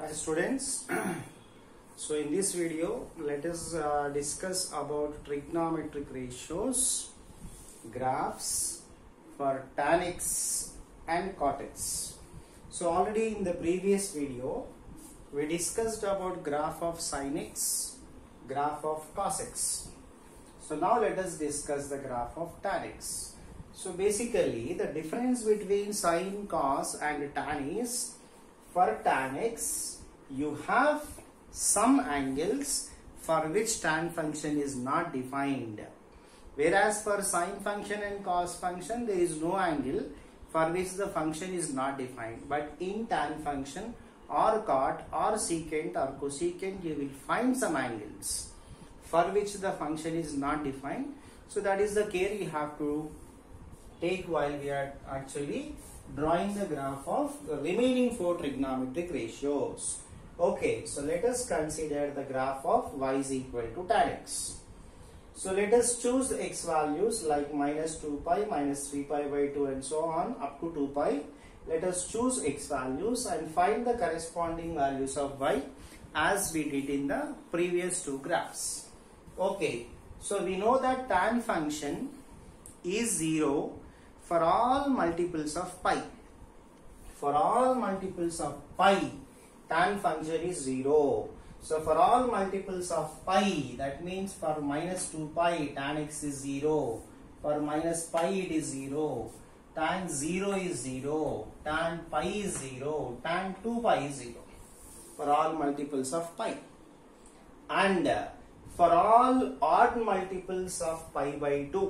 Hi students. So in this video let us discuss about trigonometric ratios, graphs for tan x and cot x. So already in the previous video we discussed about graph of sin x, graph of cos x. So now let us discuss the graph of tan x. So basically the difference between sin, cos and tan is, for tan x you have some angles for which tan function is not defined, whereas for sin function and cos function there is no angle for which the function is not defined. But in tan function or cot or secant or cosecant you will find some angles for which the function is not defined. So that is the care we have to take while we are actually drawing the graph of the remaining four trigonometric ratios. Okay, so let us consider the graph of y is equal to tan x. So let us choose x values like minus 2 pi, minus 3 pi by 2 and so on up to 2 pi. Let us choose x values and find the corresponding values of y as we did in the previous two graphs. Okay, so we know that tan function is 0 for all multiples of pi. For all multiples of pi, tan function is 0. So for all multiples of pi, that means for minus 2 pi, tan x is 0. For minus pi, it is 0. Tan 0 is 0. Tan pi is 0. Tan 2 pi is 0. For all multiples of pi. And for all odd multiples of pi by 2.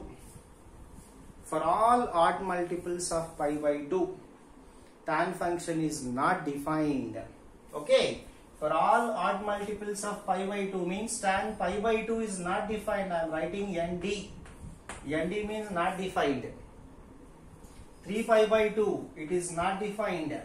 For all odd multiples of pi by 2, tan function is not defined. Okay. For all odd multiples of pi by 2 means tan pi by 2 is not defined. I am writing ND. ND means not defined. 3 pi by 2, it is not defined.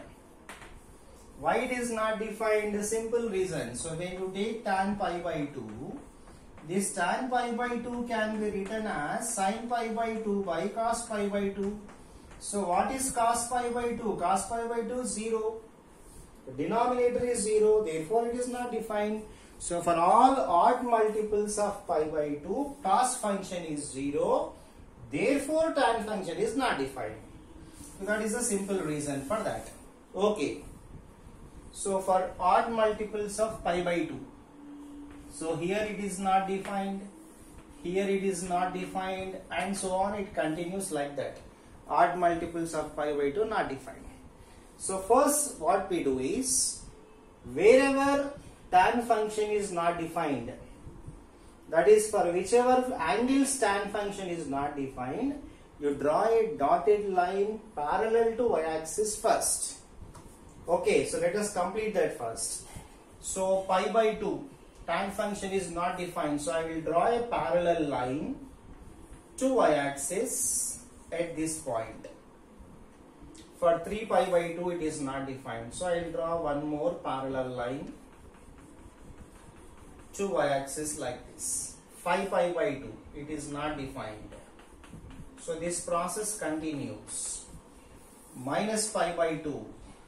Why it is not defined? A simple reason. So when you take tan pi by 2, this tan pi by 2 can be written as sin pi by 2 by cos pi by 2. So what is cos pi by 2? Cos pi by 2 is 0. The denominator is 0, therefore it is not defined. So for all odd multiples of pi by 2, cos function is 0, therefore tan function is not defined. So that is the simple reason for that. Okay. So for odd multiples of pi by 2, so here it is not defined, here it is not defined, and so on, it continues like that. Odd multiples of pi by 2 not defined. So first what we do is, wherever tan function is not defined, that is for whichever angles tan function is not defined, you draw a dotted line parallel to y-axis first. Okay, so let us complete that first. So pi by 2, tan function is not defined, so I will draw a parallel line to y-axis at this point. For 3 pi by 2 it is not defined, so I will draw one more parallel line to y-axis like this. 5 pi by 2 it is not defined, so this process continues. Minus pi by 2,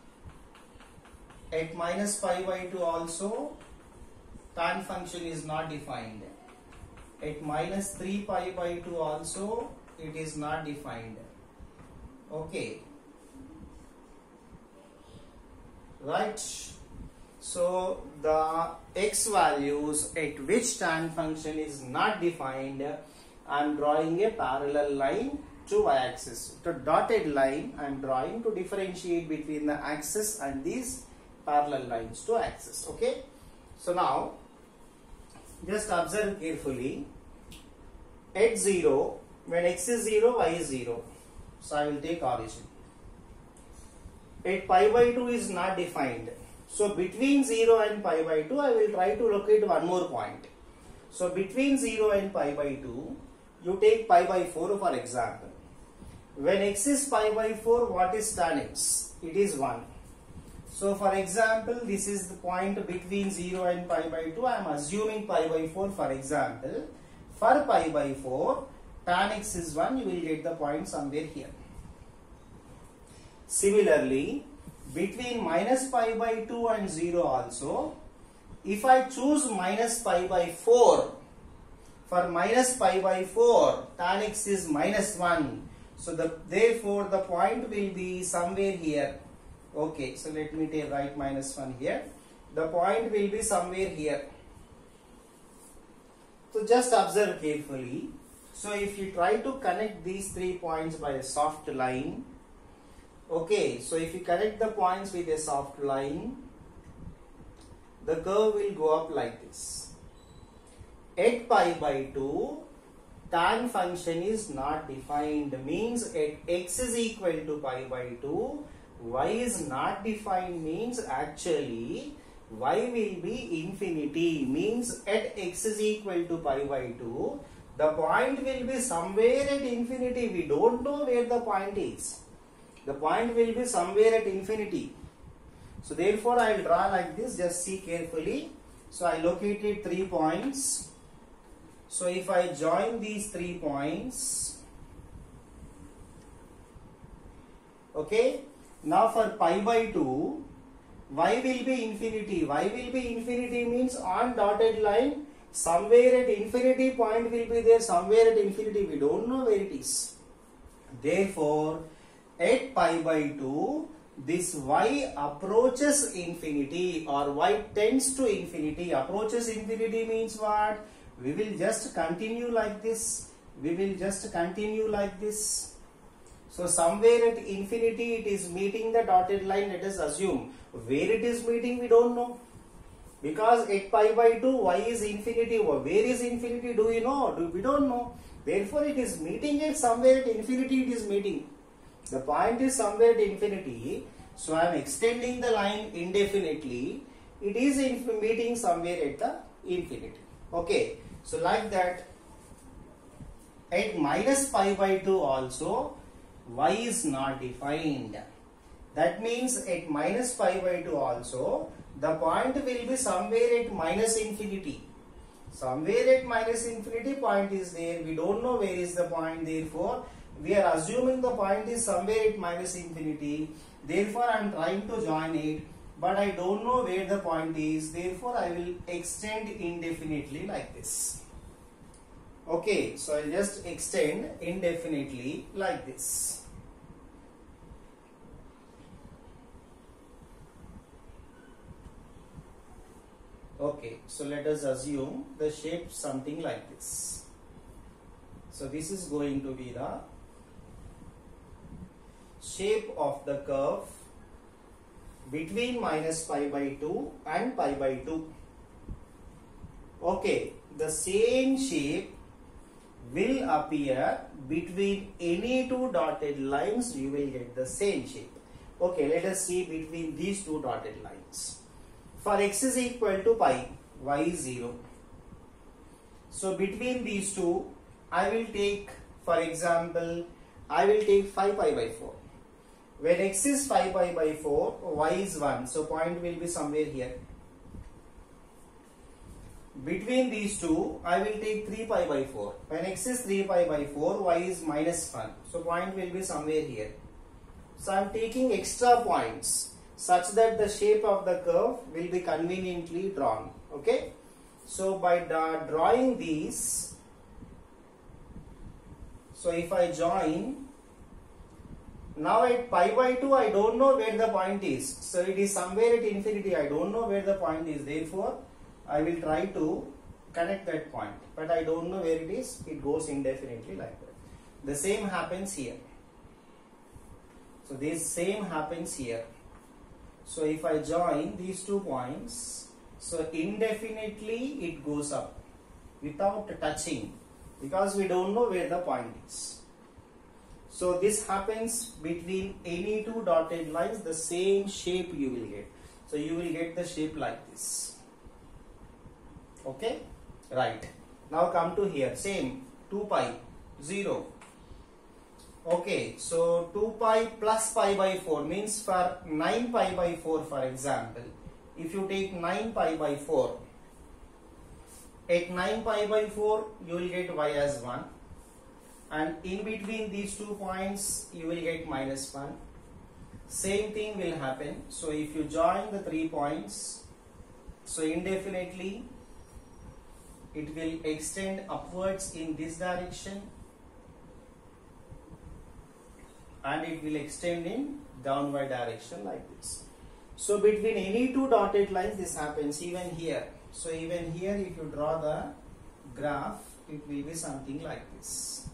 at minus pi by 2 also tan function is not defined. At minus 3 pi by 2 also it is not defined. Okay. Right. So the x values at which tan function is not defined, I am drawing a parallel line to y-axis. The dotted line I am drawing to differentiate between the axis and these parallel lines to axis. Okay. So now just observe carefully. At 0, when x is 0, y is 0. So I will take origin. At pi by 2 is not defined. So between 0 and pi by 2, I will try to locate one more point. So between 0 and pi by 2, you take pi by 4 for example. When x is pi by 4, what is tan x? It is 1. So for example, this is the point between 0 and pi by 2. I am assuming pi by 4 for example. For pi by 4, tan x is 1. You will get the point somewhere here. Similarly, between minus pi by 2 and 0 also, if I choose minus pi by 4, for minus pi by 4, tan x is minus 1. So therefore the point will be somewhere here. Okay, so let me write minus 1 here. The point will be somewhere here. So just observe carefully. So if you try to connect these 3 points by a soft line, okay, so if you connect the points with a soft line, the curve will go up like this. At pi by 2, tan function is not defined, means at x is equal to pi by 2, y is not defined, means actually y will be infinity, means at x is equal to pi by 2, the point will be somewhere at infinity. We don't know where the point is. The point will be somewhere at infinity. So therefore I will draw like this, just see carefully. So I located 3 points. So if I join these 3 points, okay, now for pi by 2, y will be infinity. Y will be infinity means on dotted line, somewhere at infinity point will be there, somewhere at infinity, we don't know where it is. Therefore, at pi by 2, this y approaches infinity, or y tends to infinity. Approaches infinity means what? We will just continue like this. We will just continue like this. So somewhere at infinity it is meeting the dotted line, let us assume. Where it is meeting we don't know. Because at pi by 2 y is infinity. Where is infinity, do you know? We don't know. Therefore it is meeting at somewhere at infinity it is meeting. The point is somewhere at infinity. So I am extending the line indefinitely. It is meeting somewhere at the infinity. Okay. So like that, at minus pi by 2 also, y is not defined. That means at minus pi by 2 also, the point will be somewhere at minus infinity. Somewhere at minus infinity point is there. We don't know where is the point. Therefore, we are assuming the point is somewhere at minus infinity. Therefore, I am trying to join it. But I don't know where the point is. Therefore, I will extend indefinitely like this. Okay, so I'll just extend indefinitely like this. Okay, so let us assume the shape something like this. So this is going to be the shape of the curve between minus pi by 2 and pi by 2. Okay, the same shape will appear between any 2 dotted lines. You will get the same shape. Okay, let us see between these 2 dotted lines. For x is equal to pi, y is 0. So between these two, I will take, for example, I will take 5 pi by 4. When x is 5 pi by 4, y is 1. So point will be somewhere here. Between these two, I will take 3 pi by 4. When x is 3 pi by 4, y is minus 1. So point will be somewhere here. So I am taking extra points such that the shape of the curve will be conveniently drawn. Okay. So by drawing these, so if I join, now at pi by 2 I don't know where the point is. So it is somewhere at infinity. I don't know where the point is. Therefore, I will try to connect that point. But I don't know where it is. It goes indefinitely like that. The same happens here. So this same happens here. So if I join these 2 points, so indefinitely it goes up without touching, because we don't know where the point is. So this happens between any 2 dotted lines, the same shape you will get. So you will get the shape like this. Okay, right. Now come to here, same 2 pi, 0. Okay, so 2 pi plus pi by 4 means for 9 pi by 4, for example, if you take 9 pi by 4, at 9 pi by 4 you will get y as 1, and in between these 2 points you will get minus 1. same thing will happen. So if you join the 3 points, so indefinitely it will extend upwards in this direction and it will extend in downward direction like this. So between any two dotted lines this happens, even here. So even here if you draw the graph, it will be something like this.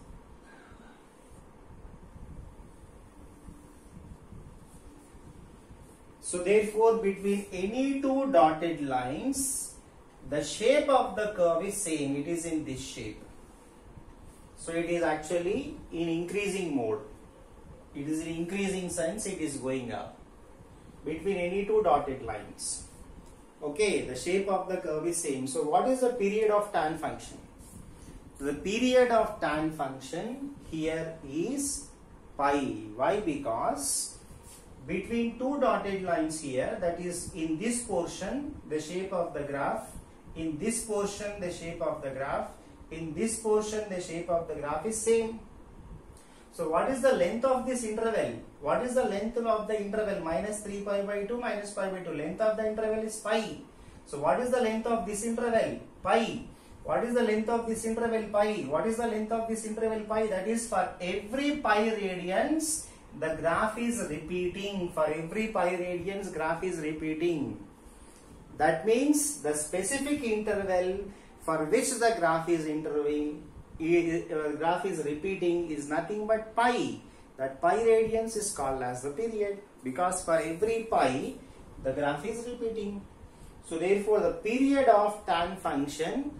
So therefore between any two dotted lines, the shape of the curve is same, it is in this shape. So it is actually in increasing mode. It is in increasing sense, it is going up between any two dotted lines. Okay, the shape of the curve is same. So what is the period of tan function? The period of tan function here is pi. Why? Because between two dotted lines here, that is in this portion the shape of the graph, in this portion the shape of the graph, in this portion the shape of the graph is same. So what is the length of this interval? What is the length of the interval? Minus 3 pi by 2 minus pi by 2. Length of the interval is pi. So what is the length of this interval? Pi. What is the length of this interval? Pi. What is the length of this interval? Pi. That is for every pi radians the graph is repeating. For every pi radians graph is repeating. That means the specific interval for which the graph is repeating is nothing but pi. That pi radians is called as the period, because for every pi the graph is repeating. So therefore the period of tan function,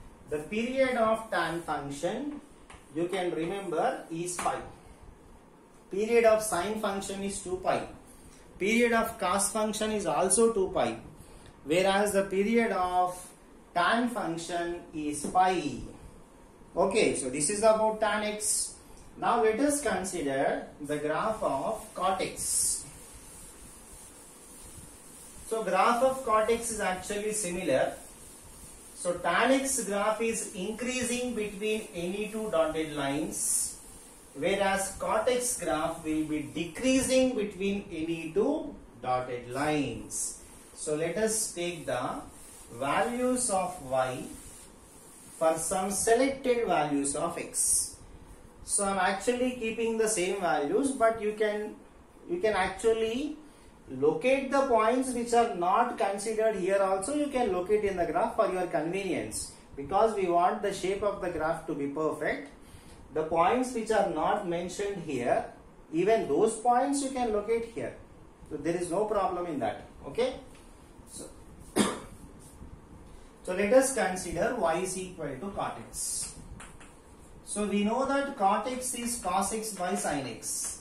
you can remember is pi. Period of sine function is 2 pi. Period of cos function is also 2 pi. Whereas the period of tan function is pi. Okay, so this is about tan x. Now let us consider the graph of cot x. So graph of cot x is actually similar. So tan x graph is increasing between any two dotted lines, whereas cot x graph will be decreasing between any two dotted lines. So let us take the values of y for some selected values of x. So I am actually keeping the same values, but you can actually locate the points which are not considered here also. You can locate in the graph for your convenience, because we want the shape of the graph to be perfect. The points which are not mentioned here, even those points you can locate here. So there is no problem in that. Okay. So let us consider y is equal to cot x. So we know that cot x is cos x by sin x.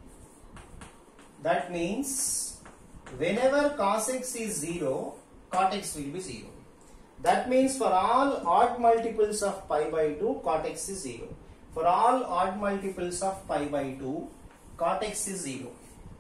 That means whenever cos x is 0, cot x will be 0. That means for all odd multiples of pi by 2, cot x is 0. For all odd multiples of pi by 2, cot x is 0.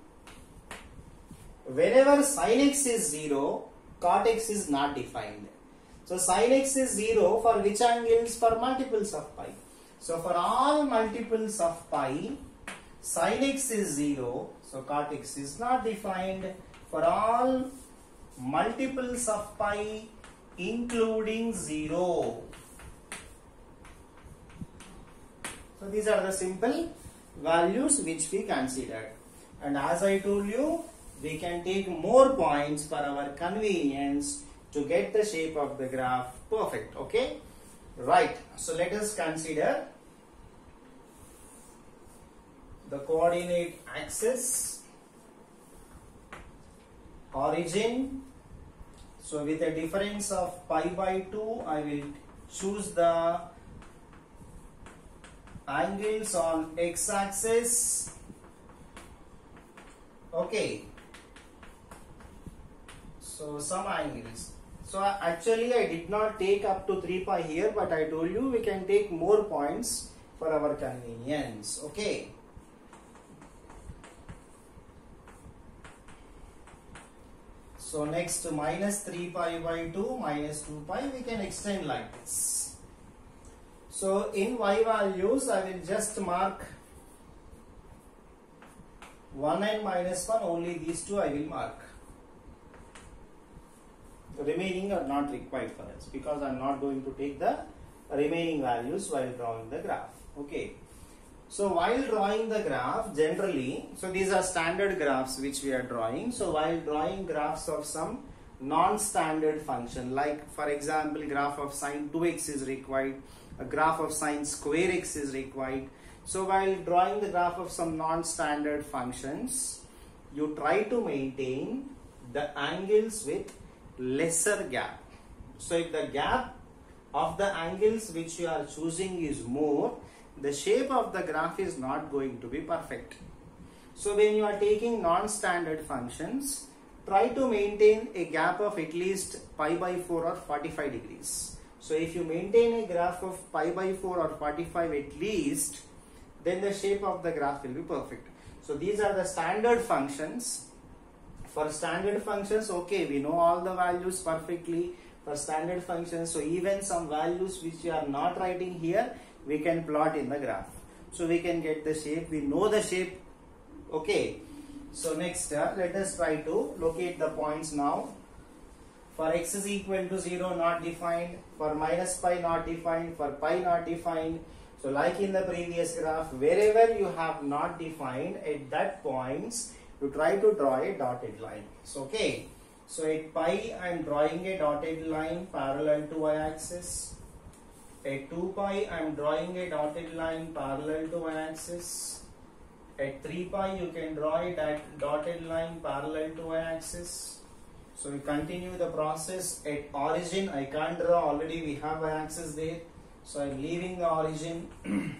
Whenever sin x is 0, cot x is not defined. So sin x is 0 for which angles? For multiples of pi. So for all multiples of pi, sin x is 0. So cot x is not defined. For all multiples of pi including 0. So these are the simple values which we considered. And as I told you, we can take more points for our convenience to get the shape of the graph perfect. Okay. Right. So let us consider the coordinate axis, origin. So with a difference of pi by 2, I will choose the angles on x axis. Okay. So some angles. So actually I did not take up to 3 pi here, but I told you we can take more points for our convenience. Okay. So next minus 3 pi by 2 minus 2 pi we can extend like this. So in y values I will just mark 1 and minus 1, only these two I will mark. The remaining are not required for us because I am not going to take the remaining values while drawing the graph. Okay. So while drawing the graph, generally, so these are standard graphs which we are drawing. So while drawing graphs of some non-standard function, like for example, graph of sine 2x is required, a graph of sine square x is required. So while drawing the graph of some non-standard functions, you try to maintain the angles with lesser gap. So if the gap of the angles which you are choosing is more, the shape of the graph is not going to be perfect. So when you are taking non-standard functions, try to maintain a gap of at least pi by 4 or 45 degrees. So if you maintain a graph of pi by 4 or 45 at least, then the shape of the graph will be perfect. So these are the standard functions. For standard functions, okay, we know all the values perfectly for standard functions. So even some values which you are not writing here, we can plot in the graph. So we can get the shape, we know the shape. Okay. So next, let us try to locate the points now. For x is equal to 0, not defined. For minus pi, not defined. For pi, not defined. So like in the previous graph, wherever you have not defined, at that points, you try to draw a dotted line. So okay. So at pi, I am drawing a dotted line parallel to y-axis. At 2 pi, I am drawing a dotted line parallel to y-axis. At 3 pi, you can draw a dotted line parallel to y-axis. So we continue the process. At origin, I can't draw, already we have y-axis there. So I am leaving the origin.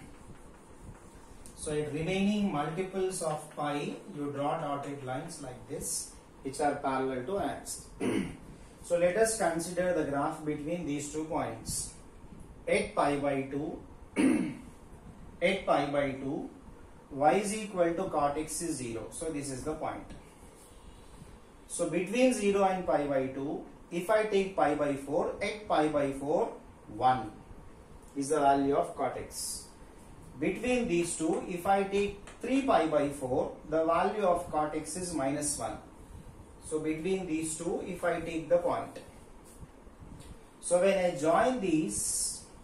So at remaining multiples of pi, you draw dotted lines like this, which are parallel to y-axis. So let us consider the graph between these 2 points. At pi by 2, at pi by 2, y is equal to cot x is 0. So this is the point. So between 0 and pi by 2, if I take pi by 4, at pi by 4, 1 is the value of cot x. Between these two, if I take 3 pi by 4, the value of cot x is minus 1. So between these two, if I take the point. So when I join these,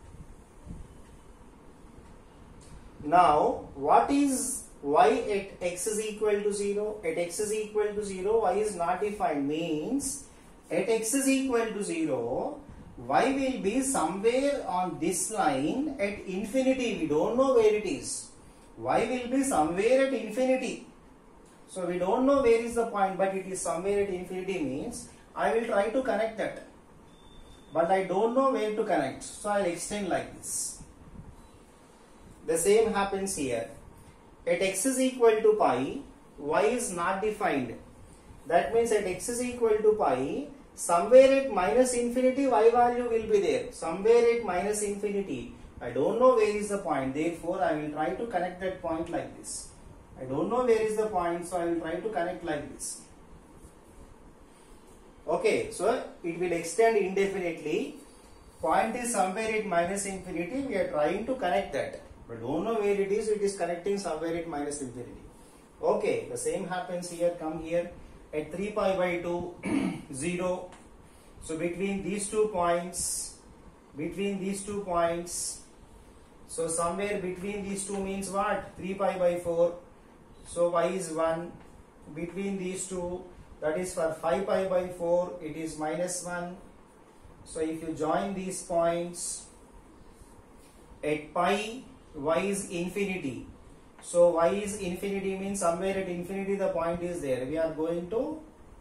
now what is y at x is equal to 0? At x is equal to 0, y is not defined, means at x is equal to 0, y will be somewhere on this line at infinity. We don't know where it is. Y will be somewhere at infinity. So we don't know where is the point, but it is somewhere at infinity, means I will try to connect that. But I don't know where to connect. So I will extend like this. The same happens here. At x is equal to pi, y is not defined. That means at x is equal to pi, somewhere at minus infinity, y value will be there. Somewhere at minus infinity. I don't know where is the point. Therefore, I will try to connect that point like this. I don't know where is the point, so I will try to connect like this. Okay, so it will extend indefinitely. Point is somewhere at minus infinity. We are trying to connect that. But don't know where it is connecting somewhere at minus infinity. Okay, the same happens here, come here. At 3 pi by 2, 0. So between these 2 points, so somewhere between these two means what? 3 pi by 4. So y is 1. Between these two, that is for 5 pi by 4, it is minus 1. So if you join these points, at pi, y is infinity. So y is infinity means somewhere at infinity the point is there. We are going to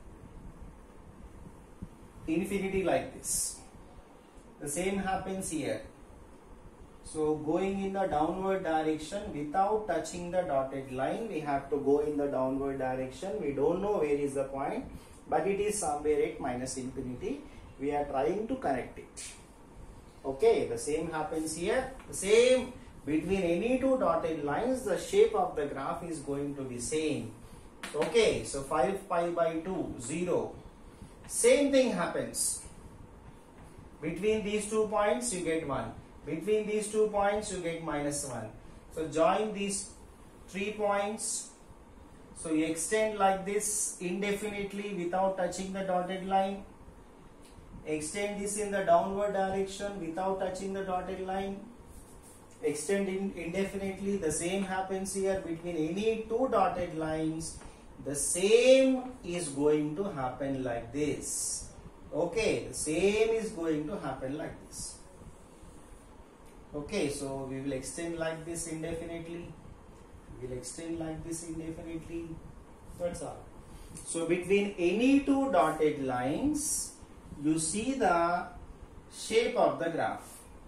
infinity like this. The same happens here. So going in the downward direction without touching the dotted line, we have to go in the downward direction. We don't know where is the point, but it is somewhere at minus infinity. We are trying to connect it. Okay, the same happens here. The same between any two dotted lines, the shape of the graph is going to be same. Okay, so 5 pi by 2, 0. Same thing happens. Between these 2 points, you get 1. Between these 2 points, you get minus 1. So join these 3 points. So you extend like this indefinitely without touching the dotted line. Extend this in the downward direction without touching the dotted line. Extend indefinitely. The same happens here between any two dotted lines. The same is going to happen like this. Okay, the same is going to happen like this. Okay, so we will extend like this indefinitely. We will extend like this indefinitely. That's all. So between any two dotted lines, you see the shape of the graph.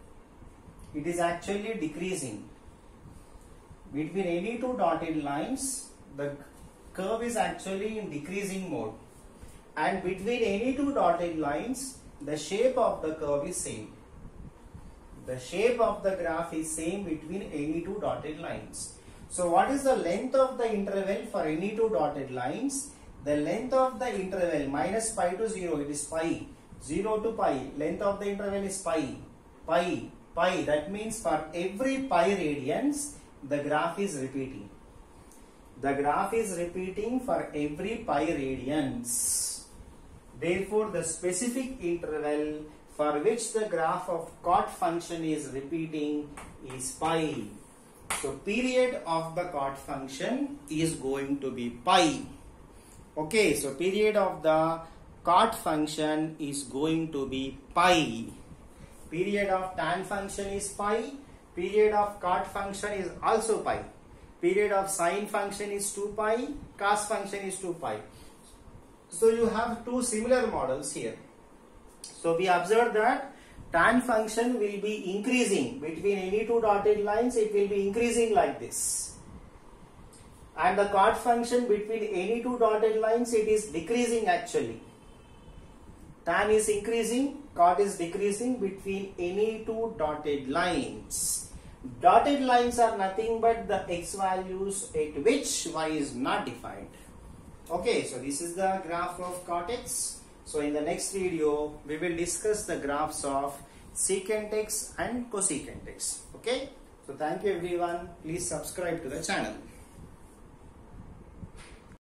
It is actually decreasing. Between any two dotted lines, the curve is actually in decreasing mode. And between any two dotted lines, the shape of the curve is same. The shape of the graph is same between any two dotted lines. So what is the length of the interval for any two dotted lines? The length of the interval minus pi to 0, it is pi. 0 to pi, length of the interval is pi. Pi. That means for every pi radians, the graph is repeating. The graph is repeating for every pi radians. Therefore, the specific interval for which the graph of cot function is repeating is pi. So period of the cot function is going to be pi. Okay, so period of the cot function is going to be pi. Period of tan function is pi. Period of cot function is also pi. Period of sine function is 2 pi. Cos function is 2 pi. So you have two similar models here. So we observe that tan function will be increasing between any two dotted lines. It will be increasing like this. And the cot function between any two dotted lines, it is decreasing actually. Tan is increasing, cot is decreasing between any two dotted lines. Dotted lines are nothing but the x values at which y is not defined. Okay, so this is the graph of cot x. So in the next video, we will discuss the graphs of secant x and cosecant x. Okay, so thank you everyone. Please subscribe to the channel.